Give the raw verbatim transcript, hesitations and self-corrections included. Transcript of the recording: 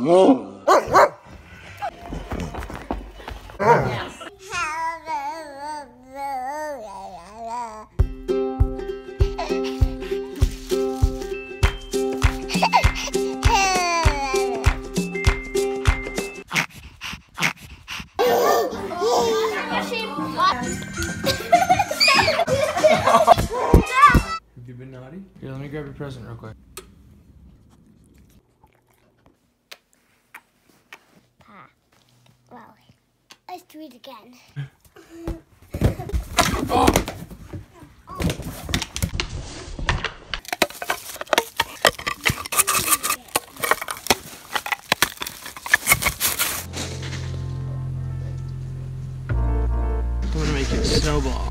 Yes. Have you been naughty? Here, let me grab your present real quick. Pa. Well, let's do it again. Oh! I'm gonna make it snowball.